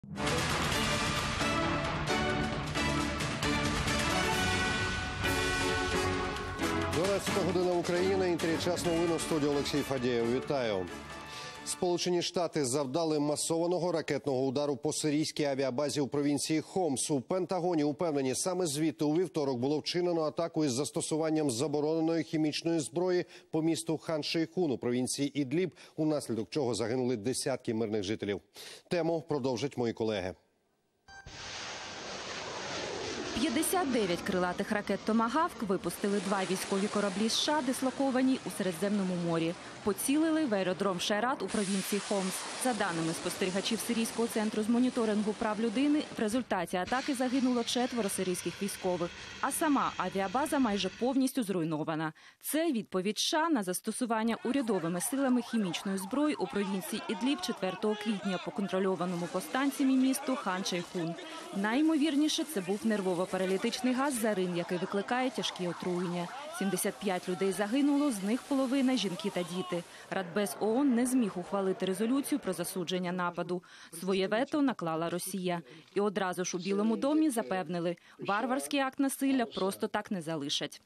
Година Україна, інтерв'ю «Час новин», у студії Олексій Фадєєв. Вітаю. Сполучені Штати завдали масованого ракетного удару по сирійській авіабазі у провінції Хомс. У Пентагоні упевнені, саме звідти у вівторок було вчинено атаку із застосуванням забороненої хімічної зброї по місту Хан-Шейхун у провінції Ідліб, унаслідок чого загинули десятки мирних жителів. Тему продовжать мої колеги. 59 крилатих ракет «Томагавк» випустили два військові кораблі США, дислоковані у Середземному морі. Поцілили в аеродром Шайрат у провінції Хомс. За даними спостерігачів Сирійського центру з моніторингу прав людини, в результаті атаки загинуло 4 сирійських військових, а сама авіабаза майже повністю зруйнована. Це відповідь США на застосування урядовими силами хімічної зброї у провінції Ідліб 4 квітня по контрольованому повстанцями місту Хан-Шейхун. Найімовірніше, це був нервово-паралітичний газ «Зарин», який викликає тяжкі отруєння. 75 людей загинуло, з них половина – жінки та діти. Радбез ООН не зміг ухвалити резолюцію про засудження нападу. Своє вето наклала Росія. І одразу ж у Білому домі запевнили – варварський акт насилля просто так не залишать.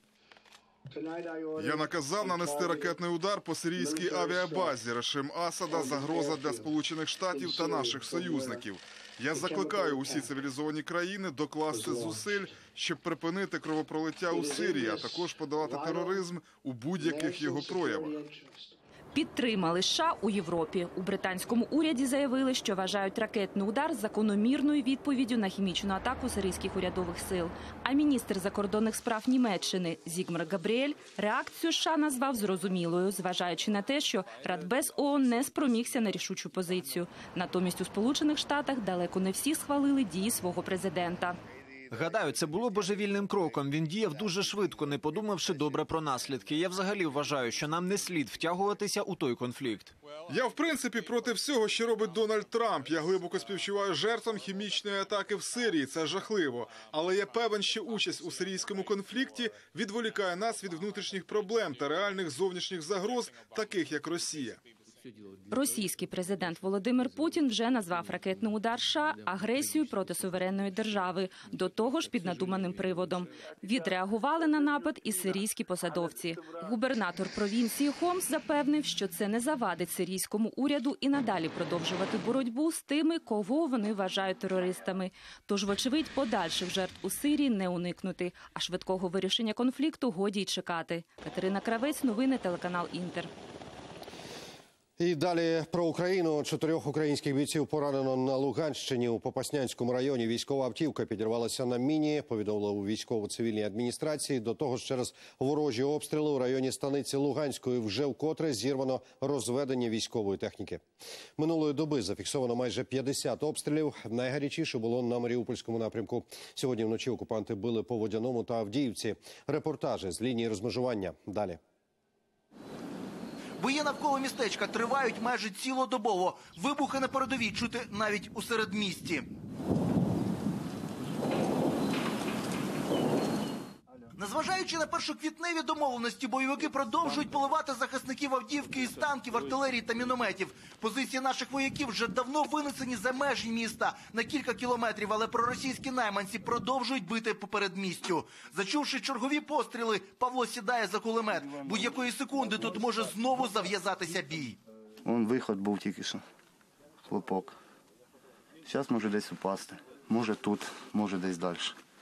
Я наказав нанести ракетний удар по сирійській авіабазі. Режим Асада – загроза для Сполучених Штатів та наших союзників. Я закликаю усі цивілізовані країни докласти зусиль, щоб припинити кровопролиття у Сирії, а також подолати тероризм у будь-яких його проявах. Підтримали США у Європі. У британському уряді заявили, що вважають ракетний удар закономірною відповіддю на хімічну атаку сирійських урядових сил. А міністр закордонних справ Німеччини Зігмар Габріель реакцію США назвав зрозумілою, зважаючи на те, що Радбез ООН не спромігся на рішучу позицію. Натомість у Сполучених Штатах далеко не всі схвалили дії свого президента. Гадаю, це було божевільним кроком. Він діяв дуже швидко, не подумавши добре про наслідки. Я взагалі вважаю, що нам не слід втягуватися у той конфлікт. Я, в принципі, проти всього, що робить Дональд Трамп. Я глибоко співчуваю жертвам хімічної атаки в Сирії. Це жахливо. Але я певен, що участь у сирійському конфлікті відволікає нас від внутрішніх проблем та реальних зовнішніх загроз, таких як Росія. Російський президент Володимир Путін вже назвав ракетний удар США агресією проти суверенної держави, до того ж під надуманим приводом. Відреагували на напад і сирійські посадовці. Губернатор провінції Хомс запевнив, що це не завадить сирійському уряду і надалі продовжувати боротьбу з тими, кого вони вважають терористами. Тож, вочевидь, подальших жертв у Сирії не уникнути, а швидкого вирішення конфлікту годі й чекати. Катерина Кравець, новини, телеканал «Інтер». І далі про Україну. 4 українських бійців поранено на Луганщині. У Попаснянському районі військова автівка підірвалася на міні, повідомили у військово-цивільній адміністрації. До того ж, через ворожі обстріли у районі станиці Луганської вже вкотре зірвано розведення військової техніки. Минулої доби зафіксовано майже 50 обстрілів. Найгарячіше було на Маріупольському напрямку. Сьогодні вночі окупанти били по Водяному та Авдіївці. Репортажі з лінії розмежування. Далі. Бої навколо містечка тривають майже цілодобово. Вибухи на передовій чути навіть у середмісті. Незважаючи на першоквітневі домовленості, бойовики продовжують поливати захисників Авдіївки із танків, артилерії та мінометів. Позиції наших вояків вже давно винесені за межі міста на кілька кілометрів, але проросійські найманці продовжують бити по передмістю. Зачувши чергові постріли, Павло сідає за кулемет. Будь-якої секунди тут може знову зав'язатися бій. Вон виход був тільки що. Хлопок. Зараз може десь упасти. Може тут, може десь далі.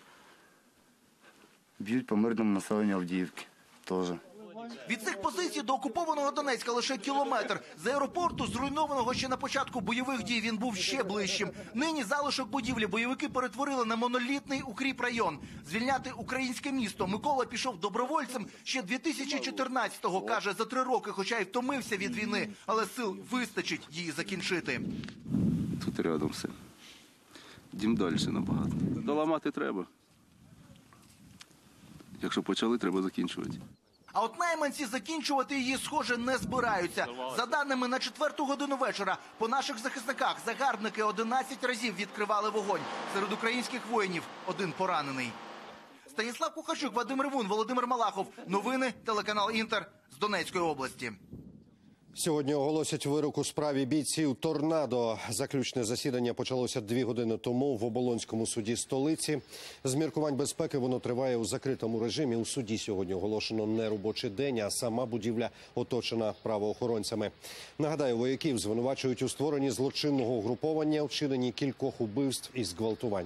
Б'ють по мирному населенню Авдіївки теж. Від цих позицій до окупованого Донецька лише кілометр. З аеропорту, зруйнованого ще на початку бойових дій, він був ще ближчим. Нині залишок будівлі бойовики перетворили на монолітний укріпрайон. Звільняти українське місто Микола пішов добровольцем ще 2014-го. Каже, за 3 роки, хоча й втомився від війни, але сил вистачить її закінчити. Тут рядом все. Дім далі набагато. Доламати треба. Якщо почали, треба закінчувати. А от найманці закінчувати її, схоже, не збираються. За даними на 4 годину вечора, по наших захисниках загарбники 11 разів відкривали вогонь. Серед українських воїнів 1 поранений. Станіслав Кухарчук, Вадим Ревун, Володимир Малахов. Новини, телеканал «Інтер» з Донецької області. Сьогодні оголосять вирок у справі бійців «Торнадо». Заключне засідання почалося 2 години тому в Оболонському суді столиці. З міркувань безпеки воно триває у закритому режимі. У суді сьогодні оголошено неробочий день, а сама будівля оточена правоохоронцями. Нагадаю, вояків звинувачують у створенні злочинного угруповання, вчиненні кількох убивств і зґвалтувань.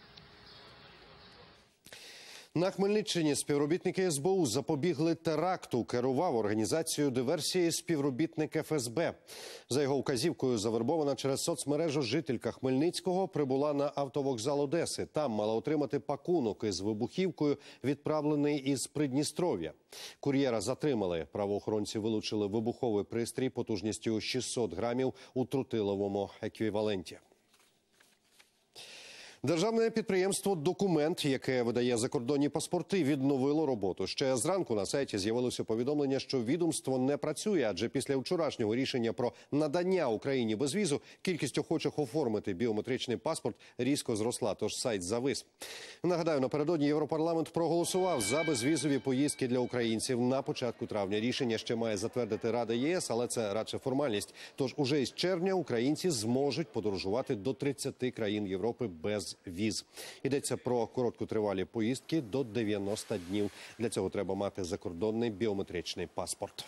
На Хмельниччині співробітники СБУ запобігли теракту. Керував організацією диверсії співробітник ФСБ. За його вказівкою, завербована через соцмережу жителька Хмельницького прибула на автовокзал Одеси. Там мала отримати пакунок із вибухівкою, відправлений із Придністров'я. Кур'єра затримали. Правоохоронці вилучили вибуховий пристрій потужністю 600 грамів у тротиловому еквіваленті. Державне підприємство «Документ», яке видає закордонні паспорти, відновило роботу. Ще зранку на сайті з'явилося повідомлення, що відомство не працює, адже після вчорашнього рішення про надання Україні безвізу кількість охочих оформити біометричний паспорт різко зросла, тож сайт завис. Нагадаю, напередодні Європарламент проголосував за безвізові поїздки для українців на початку травня. Рішення ще має затвердити Рада ЄС, але це радше формальність. Тож уже із червня українці зможуть подорожувати до 30 країн Європи без віз. Йдеться про короткотривалі поїздки до 90 днів. Для цього треба мати закордонний біометричний паспорт.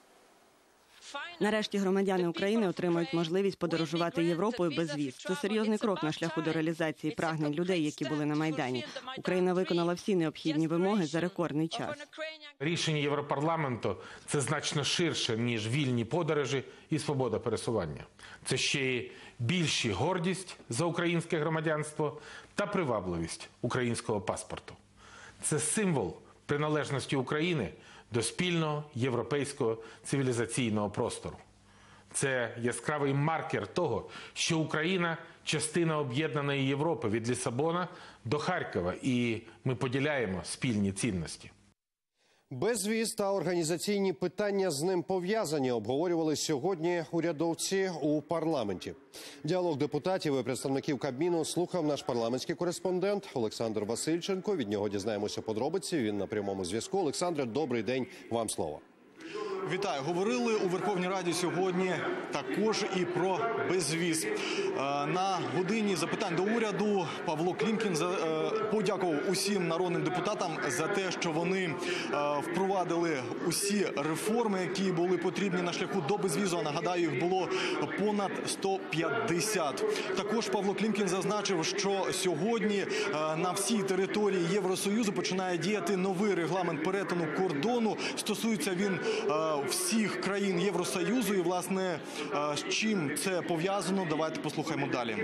Нарешті громадяни України отримають можливість подорожувати Європою без віз. Це серйозний крок на шляху до реалізації прагнень людей, які були на Майдані. Україна виконала всі необхідні вимоги за рекордний час. Рішення Європарламенту – це значно ширше, ніж вільні подорожі і свобода пересування. Це ще й більші гордість за українське громадянство та привабливість українського паспорту. Це символ приналежності України до спільного європейського цивілізаційного простору. Це яскравий маркер того, що Україна – частина об'єднаної Європи від Лісабона до Харкова, і ми поділяємо спільні цінності. Безвіз та організаційні питання з ним пов'язані обговорювали сьогодні урядовці у парламенті. Діалог депутатів і представників Кабміну слухав наш парламентський кореспондент Олександр Васильченко. Від нього дізнаємося подробиці. Він на прямому зв'язку. Олександре, добрий день. Вам слово. Вітаю. Говорили у Верховній Раді сьогодні також і про безвіз. На годині запитань до уряду Павло Клімкін подякував усім народним депутатам за те, що вони впровадили усі реформи, які були потрібні на шляху до безвізу. Нагадаю, їх було понад 150. Також Павло Клімкін зазначив, що сьогодні на всій території Євросоюзу починає діяти новий регламент перетину кордону. Стосується він всіх країн Євросоюзу. І, власне, з чим це пов'язано, давайте послухаємо далі.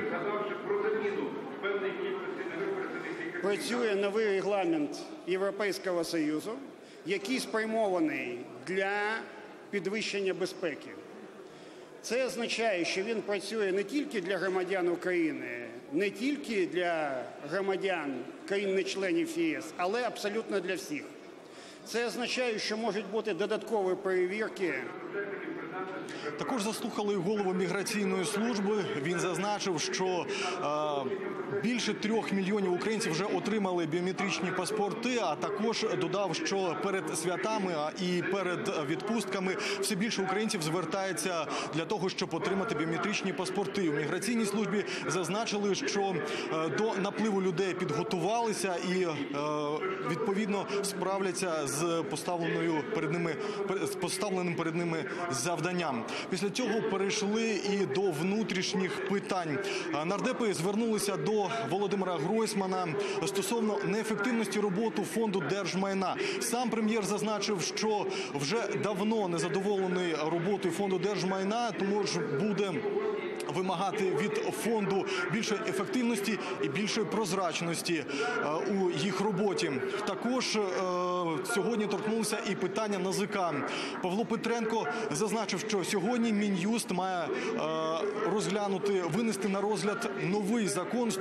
Працює новий регламент Європейського Союзу, який спрямований для підвищення безпеки. Це означає, що він працює не тільки для громадян України, не тільки для громадян країн-членів ЄС, але абсолютно для всіх. Це означає, що можуть бути додаткові перевірки. Також заслухали голову міграційної служби. Він зазначив, що більше 3 мільйонів українців вже отримали біометричні паспорти, а також додав, що перед святами і перед відпустками все більше українців звертається для того, щоб отримати біометричні паспорти. У міграційній службі зазначили, що до напливу людей підготувалися і відповідно справляться з поставленим перед ними завданням. Після цього перейшли і до внутрішніх питань. Нардепи звернулися до Володимира Гройсмана стосовно неефективності роботи Фонду держмайна. Сам прем'єр зазначив, що вже давно незадоволений роботою Фонду держмайна, тому ж буде вимагати від фонду більшої ефективності і більшої прозрачності у їх роботі. Також сьогодні торкнулося і питання НАЗК. Павло Петренко зазначив, що сьогодні Мін'юст має винести на розгляд новий закон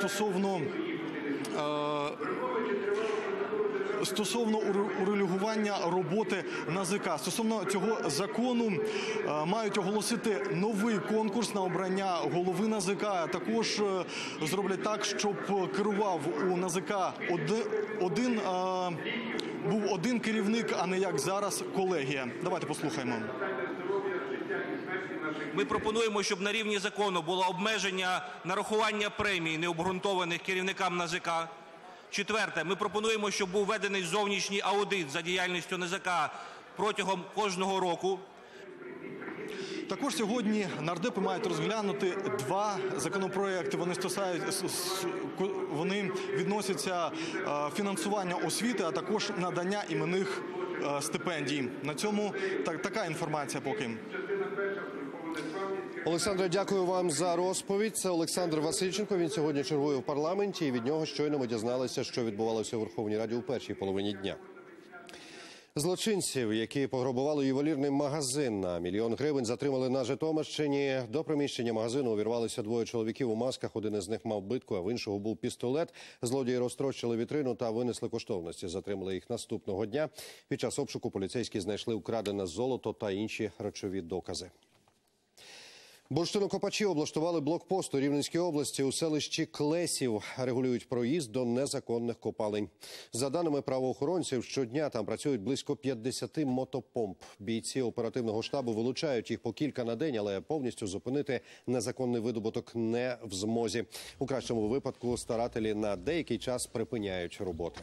стосовно урегулювання роботи НАЗК. Стосовно цього закону мають оголосити новий конкурс на обрання голови НАЗК. Також зроблять так, щоб керував у НАЗК був один керівник, а не як зараз колегія. Давайте послухаємо. Ми пропонуємо, щоб на рівні закону було обмеження нарахування премій необґрунтованих керівникам НАЗК. Четверте, ми пропонуємо, щоб був введений зовнішній аудит за діяльністю НАЗК протягом кожного року. Також сьогодні нардепи мають розглянути два законопроекти. Вони відносяться фінансування освіти, а також надання іменних стипендій. На цьому така інформація поки. Олександре, дякую вам за розповідь. Це Олександр Васильченко. Він сьогодні чергує в парламенті. І від нього щойно ми дізналися, що відбувалося у Верховній Раді у першій половині дня. Злочинців, які пограбували ювелірний магазин на 1 мільйон гривень, затримали на Житомирщині. До приміщення магазину увірвалися двоє чоловіків у масках. Один із них мав битку, а в іншого був пістолет. Злодії розтрощили вітрину та винесли коштовності. Затримали їх наступного дня. Під час обшуку поліцейські знайшли украдене золото та інші речові докази. Бурштинокопачі облаштували блокпост у Рівненській області у селищі Клесів. Регулюють проїзд до незаконних копалень. За даними правоохоронців, щодня там працюють близько 50 мотопомп. Бійці оперативного штабу вилучають їх по кілька на день, але повністю зупинити незаконний видобуток не в змозі. У кращому випадку старателі на деякий час припиняють роботи.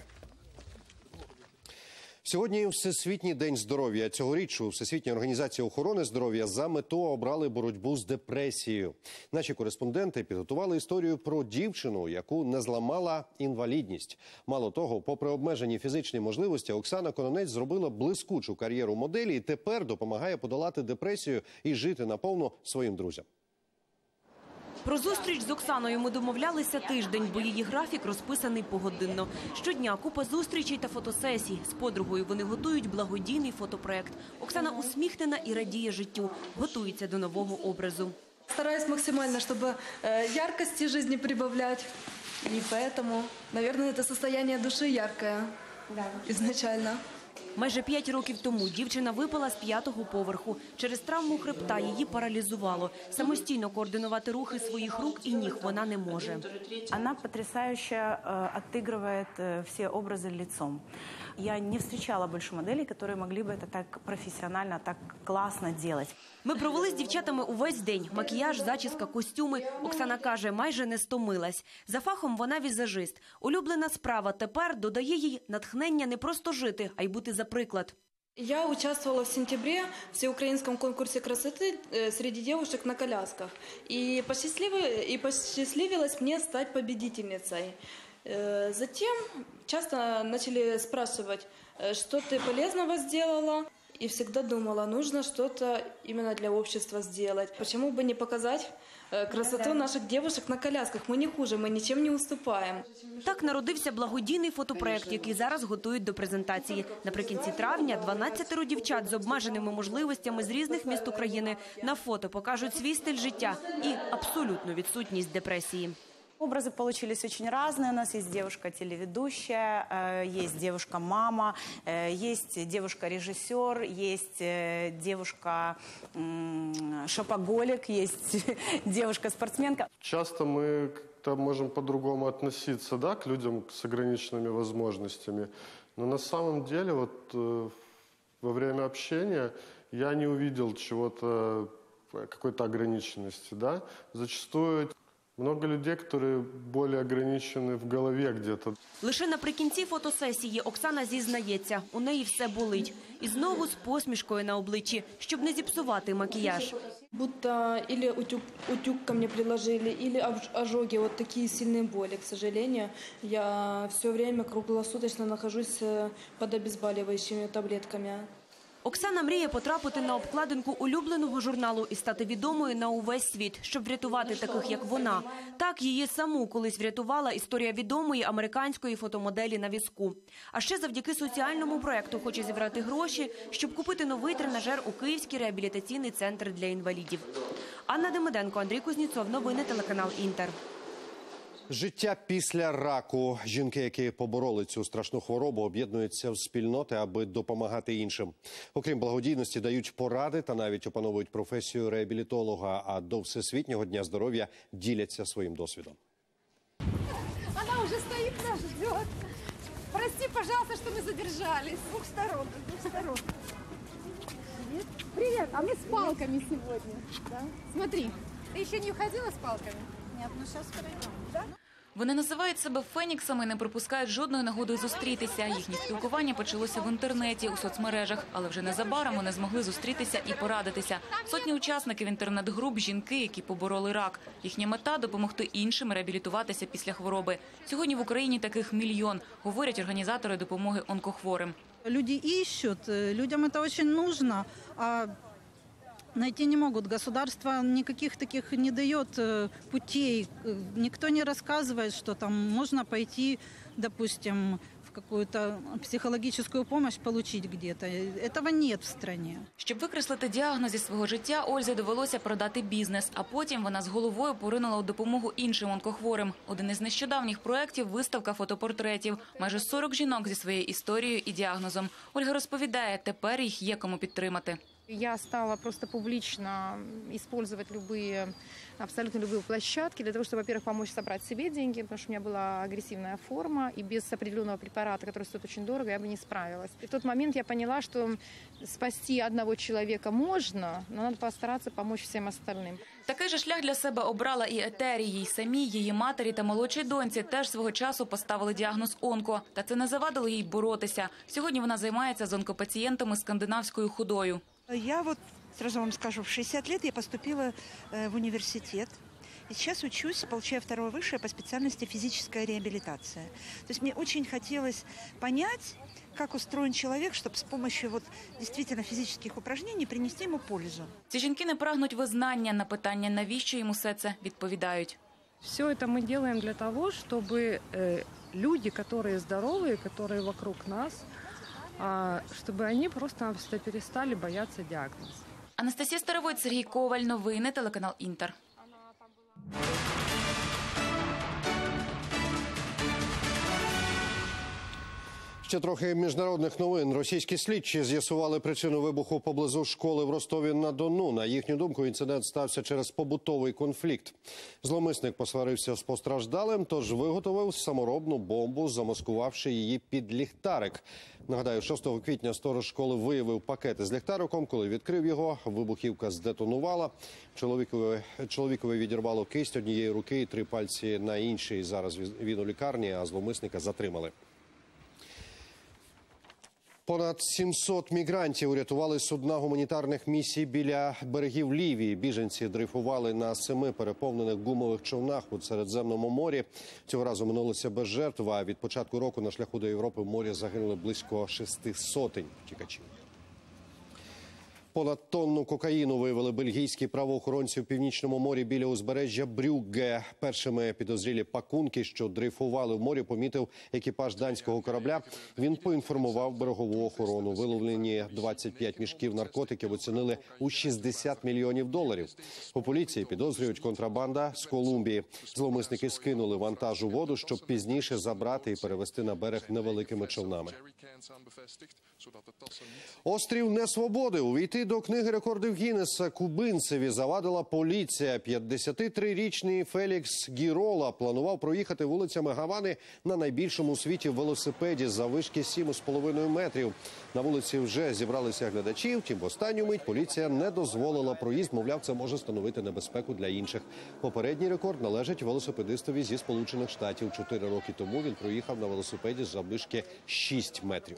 Сьогодні Всесвітній день здоров'я. Цьогоріч у Всесвітній організації охорони здоров'я за мету обрали боротьбу з депресією. Наші кореспонденти підготували історію про дівчину, яку не зламала інвалідність. Мало того, попри обмежені фізичні можливості, Оксана Кононець зробила блискучу кар'єру моделі і тепер допомагає подолати депресію і жити наповну своїм друзям. Про зустріч з Оксаною ми домовлялися тиждень, бо її графік розписаний погодинно. Щодня купа зустрічей та фотосесій. З подругою вони готують благодійний фотопроект. Оксана усміхнена і радіє життю, готується до нового образу. Стараюсь максимально, чтобы яркости жизни прибавлять. И поэтому, наверное, это состояние души яркое изначально. Майже 5 років тому дівчина випала з 5-го поверху. Через травму хребта її паралізувало. Самостійно координувати рухи своїх рук і ніг вона не може. Вона потрясающе отыгрывает все образы лицом. Я не встречала больше моделей, которые могли бы это так профессионально, так классно делать. Ми провели з дівчатами увесь день. Макіяж, зачіска, костюми. Оксана каже, майже не стомилась. За фахом вона візажист. Улюблена справа тепер додає їй натхнення не просто жити, а й бути за приклад. Я участвовала в сентябре в всеукраинском конкурсе красоты среди девушек на колясках. И посчастливилось мне стать победительницей. Затем часто начали спрашивать, что ты полезного сделала. И всегда думала, нужно что-то именно для общества сделать. Почему бы не показать красоту наших девушек на колясках? Мы не хуже, мы ничем не уступаем. Так народився благодійний фотопроект, який зараз готують до презентації. Наприкінці травня 12 дівчат з обмеженими можливостями з різних міст України на фото покажуть свій стиль життя і абсолютну відсутність депресії. Образы получились очень разные. У нас есть девушка-телеведущая, есть девушка-мама, есть девушка-режиссер, есть девушка-шопоголик, есть девушка-спортсменка. Часто мы как-то можем по-другому относиться, да, к людям с ограниченными возможностями. Но на самом деле вот во время общения я не увидел чего-то, какой-то ограниченности, да. Зачастую много людей, которые более ограничены в голове где-то. Лише наприкінці фотосесії Оксана зізнається, у неї все болить. І знову з посмішкою на обличчі, щоб не зіпсувати макіяж. Будто или утюг ко мне приложили, или ожоги, вот такие сильные боли. К сожалению, я все время круглосуточно нахожусь под обезболивающими таблетками. Оксана мріє потрапити на обкладинку улюбленого журналу і стати відомою на увесь світ, щоб врятувати таких, як вона. Так її саму колись врятувала історія відомої американської фотомоделі на візку. А ще завдяки соціальному проєкту хоче зібрати гроші, щоб купити новий тренажер у Київський реабілітаційний центр для інвалідів. Анна Демиденко, Андрій Кузнєцов. Новини телеканал «Інтер». Життя після раку. Жінки, які побороли цю страшну хворобу, об'єднуються в спільноти, аби допомагати іншим. Окрім благодійності, дають поради та навіть опановують професію реабілітолога. А до Всесвітнього дня здоров'я діляться своїм досвідом. Вона вже стоїть, нас ждет. Прости, пожалуйста, що ми задержались. З двох сторон. Привет, а мы с палками сегодня. Да? Смотри, ты еще не уходила с палками? Нет, ну сейчас пройдем. Да? Вони називають себе феніксами і не пропускають жодної нагоди зустрітися. Їхнє спілкування почалося в інтернеті, у соцмережах. Але вже незабаром вони змогли зустрітися і порадитися. Сотні учасників інтернет-груп – жінки, які побороли рак. Їхня мета – допомогти іншим реабілітуватися після хвороби. Сьогодні в Україні таких мільйон, говорять організатори допомоги онкохворим. Люди ищут, людям это очень нужно, а найти не могут. Государство никаких таких не дает путей. Никто не рассказывает, что там можно пойти, допустим, в какую-то психологическую помощь получить где-то. Этого нет в стране. Щоб викреслити діагноз зі свого життя, Ользі довелося продати бізнес, а потім вона з головою поринула у допомогу іншим онкохворим. Один із нещодавніх проєктів – виставка фотопортретів. Майже 40 жінок зі своєю історією і діагнозом. Ольга розповідає, тепер їх є кому підтримати. Я стала просто публично использовать абсолютно любые площадки для того, чтобы, во-первых, помочь собрать себе деньги, потому что у меня была агрессивная форма, и без определенного препарата, который стоит очень дорого, я бы не справилась. И в тот момент я поняла, что спасти одного человека можно, но надо постараться помочь всем остальным. Такий же шлях для себе обрала і Етері. Їй самій, її матері та молодшій доньці теж свого часу поставили діагноз онко. Та це не завадило їй боротися. Сьогодні вона займається з онкопацієнтами скандинавською ходою. Я вот, сразу вам скажу, в 60 лет я поступила в университет. И сейчас учусь, получаю второе высшее по специальности физическая реабилитация. То есть мне очень хотелось понять, как устроен человек, чтобы с помощью действительно физических упражнений принести ему пользу. Ці жінки не прагнуть визнання. На питання, навіщо їм усе це, відповідають. Все это мы делаем для того, чтобы люди, которые здоровые, которые вокруг нас, чтобы они просто перестали бояться диагноза. Анастасія Старовойт, Сергій Коваль. Новини, телеканал Інтер. Ще трохи міжнародних новин. Російські слідчі з'ясували причину вибуху поблизу школи в Ростові-на-Дону. На їхню думку, інцидент стався через побутовий конфлікт. Зловмисник посварився з постраждалим, тож виготовив саморобну бомбу, замаскувавши її під ліхтарик. Нагадаю, 6 квітня сторож школи виявив пакет з ліхтариком. Коли відкрив його, вибухівка здетонувала. Чоловікові відірвало кисть однієї руки і 3 пальці на іншій. Зараз він у лікарні, а зловмисника затримали. Понад 700 мігрантів урятували судна гуманітарних місій біля берегів Лівії. Біженці дрейфували на 7 переповнених гумових човнах у Середземному морі. Цього разу минулося без жертв, а від початку року на шляху до Європи в морі загинули близько 600 втікачів. Понад тонну кокаїну виявили бельгійські правоохоронці в Північному морі біля узбережжя Брюгге. Першими підозрілі пакунки, що дрейфували в морі, помітив екіпаж данського корабля. Він поінформував берегову охорону. Виловлені 25 мішків наркотиків оцінили у $60 мільйонів. У поліції підозрюють контрабанда з Колумбії. Зловмисники скинули вантаж у воду, щоб пізніше забрати і перевести на берег невеликими човнами. Острів Несвободи. Увійти до книги рекордів Гіннеса кубинцеві завадила поліція. 53-річний Фелікс Гірола планував проїхати вулицями Гавани на найбільшому у світі велосипеді заввишки 7,5 метрів. На вулиці вже зібралися глядачі, втім в останню мить поліція не дозволила проїзд. Мовляв, це може становити небезпеку для інших. Попередній рекорд належить велосипедистові зі Сполучених Штатів. 4 роки тому він проїхав на велосипеді заввишки 6 метрів.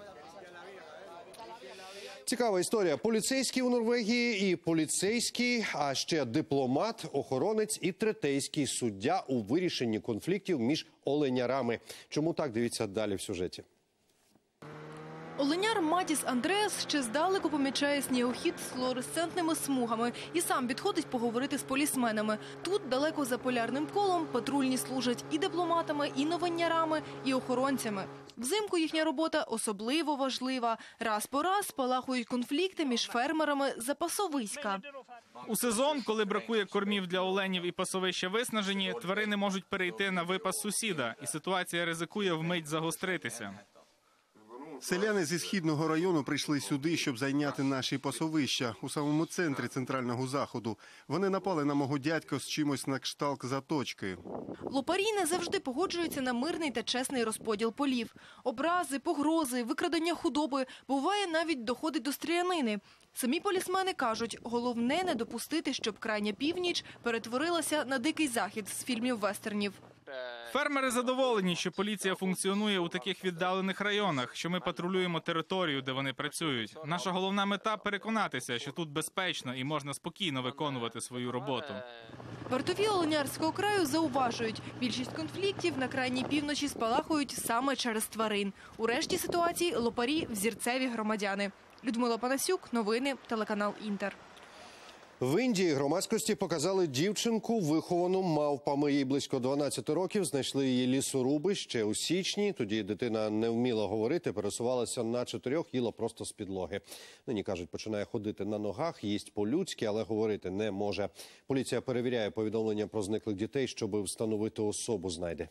Цікава історія. Поліцейський у Норвегії і поліцейський, а ще дипломат, охоронець і третейський суддя у вирішенні конфліктів між оленярами. Чому так? Дивіться далі в сюжеті. Оленяр Матіс Андреас ще здалеку помічає снігохід з флуоресцентними смугами і сам підходить поговорити з полісменами. Тут, далеко за полярним колом, патрульні служать і дипломатами, і новинярами, і охоронцями. Взимку їхня робота особливо важлива. Раз по раз спалахують конфлікти між фермерами за пасовиська. У сезон, коли бракує кормів для оленів і пасовища виснажені, тварини можуть перейти на випас сусіда, і ситуація ризикує вмить загостритися. Селяни зі східного району прийшли сюди, щоб зайняти наші пасовища у самому центрі центрального заходу. Вони напали на мого дядька з чимось на кшталт заточки. Лопарі не завжди погоджуються на мирний та чесний розподіл полів. Образи, погрози, викрадення худоби, буває навіть доходить до стрілянини. Самі полісмени кажуть, головне не допустити, щоб крайня північ перетворилася на дикий захід з фільмів вестернів. Фермери задоволені, що поліція функціонує у таких віддалених районах, що ми патрулюємо територію, де вони працюють. Наша головна мета – переконатися, що тут безпечно і можна спокійно виконувати свою роботу. Вартові Оленярського краю зауважують, більшість конфліктів на крайній півночі спалахують саме через тварин. У решті ситуацій лопарі – взірцеві громадяни. Людмила Панасюк, новини, телеканал «Інтер». В Індії громадськості показали дівчинку, виховану мавпами. Їй близько 12 років. Знайшли її лісоруби ще у січні. Тоді дитина не вміла говорити, пересувалася на 4, їла просто з підлоги. Нині, кажуть, починає ходити на ногах, їсть по-людськи, але говорити не може. Поліція перевіряє повідомлення про зниклих дітей, щоб встановити особу знайде.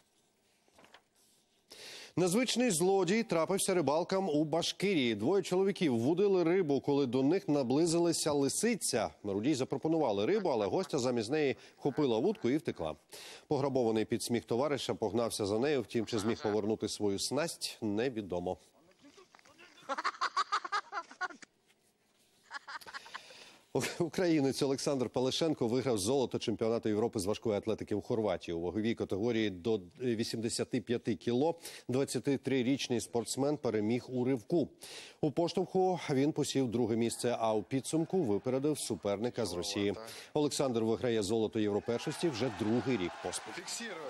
Незвичний злодій трапився рибалкам у Башкирії. 2 чоловіків вудили рибу, коли до них наблизилася лисиця. Рудій запропонували рибу, але гостя замість неї хопила вудку і втекла. Пограбований під сміх товариша погнався за нею, втім, чи зміг повернути свою снасть – невідомо. Українець Олександр Палишенко виграв золото чемпіонату Європи з важкої атлетики в Хорватії. У ваговій категорії до 85 кіло 23-річний спортсмен переміг у ривку. У поштовху він посів 2-ге місце, а у підсумку випередив суперника з Росії. Олександр виграє золото європершості вже 2-й рік поспіль.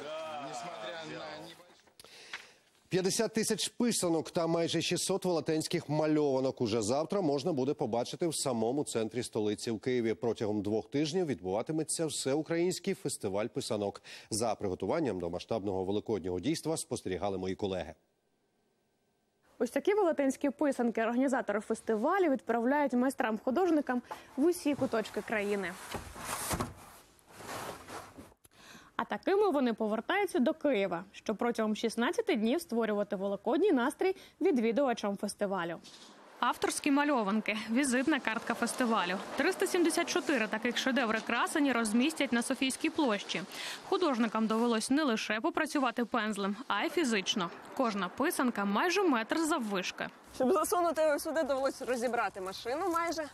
50 тисяч писанок та майже 600 велетенських мальованок уже завтра можна буде побачити в самому центрі столиці. В Києві протягом 2 тижнів відбуватиметься всеукраїнський фестиваль писанок. За приготуванням до масштабного великоднього дійства спостерігали мої колеги. Ось такі велетенські писанки організатори фестивалю відправляють майстрам-художникам в усі куточки країни. А такими вони повертаються до Києва, щоб протягом 16 днів створювати великодній настрій відвідувачам фестивалю. Авторські мальованки – візитна картка фестивалю. 374 таких шедеври красені розмістять на Софійській площі. Художникам довелось не лише попрацювати пензлем, а й фізично. Кожна писанка майже метр заввишки. Щоб засунути сюди, довелось розібрати машину майже.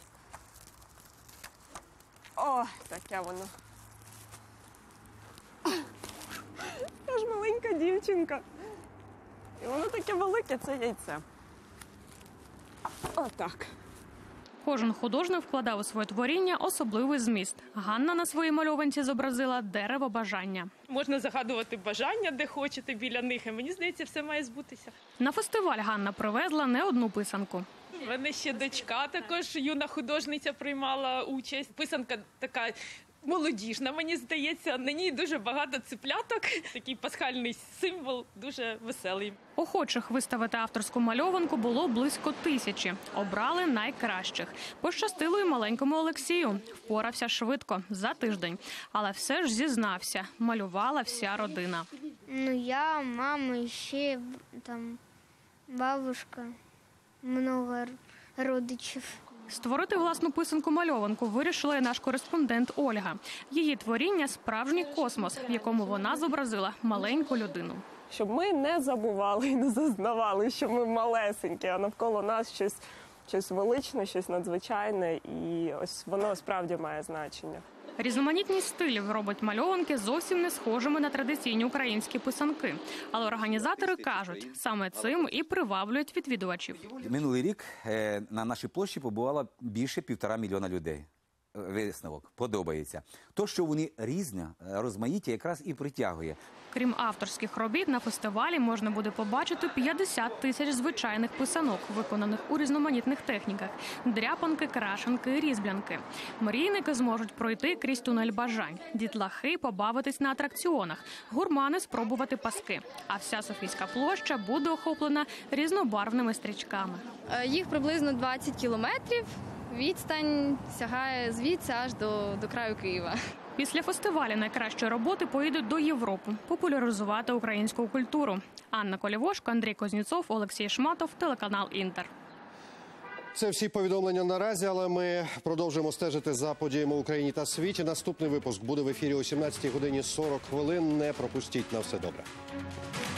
О, таке воно. Я ж маленька дівчинка. І воно таке велике, це яйце. Отак. Кожен художник вкладав у своє творіння особливий зміст. Ганна на своїй мальованці зобразила дерево бажання. Можна загадувати бажання, де хочете, біля них. І мені здається, все має збутися. На фестиваль Ганна привезла не одну писанку. У мене ще дочка, також юна художниця приймала участь. Писанка така молодіжна, мені здається. На ній дуже багато ципляток. Такий пасхальний символ, дуже веселий. Охочих виставити авторську мальованку було близько 1000. Обрали найкращих. Пощастило й маленькому Олексію. Впорався швидко, за тиждень. Але все ж зізнався, малювала вся родина. Я, мама, і ще там бабушка, много родичів. Створити власну писанку-мальованку вирішила і наш кореспондент Ольга. Її творіння – справжній космос, в якому вона зобразила маленьку людину. Щоб ми не забували і не зазнавали, що ми малесенькі, а навколо нас щось величне, щось надзвичайне, і ось воно справді має значення. Різноманітність стилів робить мальованки зовсім не схожими на традиційні українські писанки. Але організатори кажуть, саме цим і приваблюють відвідувачів. Минулий рік на нашій площі побувало більше 1,5 мільйона людей. Висновок подобається. То, що вони різні, розмаїття якраз і притягує. Крім авторських робіт, на фестивалі можна буде побачити 50 тисяч звичайних писанок, виконаних у різноманітних техніках – дряпанки, крашенки, різьблянки. Мрійники зможуть пройти крізь тунель бажань, дітлахи побавитись на атракціонах, гурмани спробувати паски. А вся Софійська площа буде охоплена різнобарвними стрічками. Їх приблизно 20 кілометрів. Відстань сягає звідси аж до краю Києва. Після фестивалю найкращі роботи поїдуть до Європи популяризувати українську культуру. Анна Колівошко, Андрій Козніцов, Олексій Шматов, телеканал «Інтер». Це всі повідомлення наразі, але ми продовжуємо стежити за подіями в Україні та світі. Наступний випуск буде в ефірі о 17:40. Не пропустіть. На все добре.